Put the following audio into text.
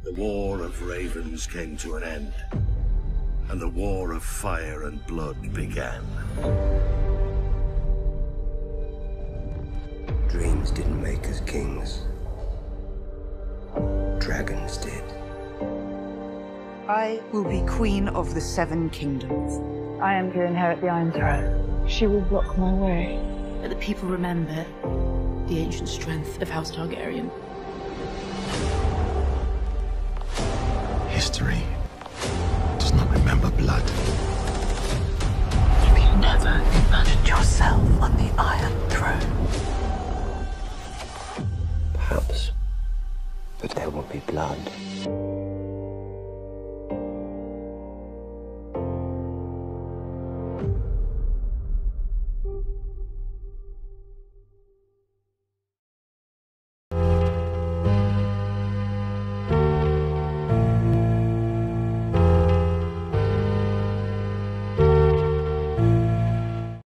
The War of Ravens came to an end, and the War of Fire and Blood began. Dreams didn't make us kings. Dragons did. I will be Queen of the Seven Kingdoms. I am to inherit the Iron Throne. She will block my way. But the people remember the ancient strength of House Targaryen. History does not remember blood. Have you never imagined yourself on the Iron Throne? Perhaps. But there will be blood.